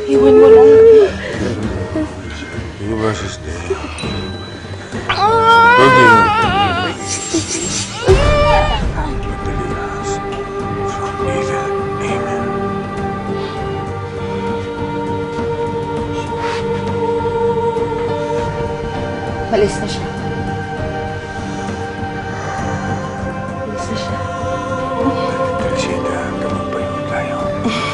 Iwan mo lang. You versus me. Forgive me. But deliver us from evil. Amen. Malis na siya. Malis na siya. Teresita, magpahinga tayo.